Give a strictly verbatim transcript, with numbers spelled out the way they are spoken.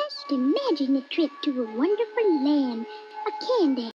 Just imagine a trip to a wonderful land, a candy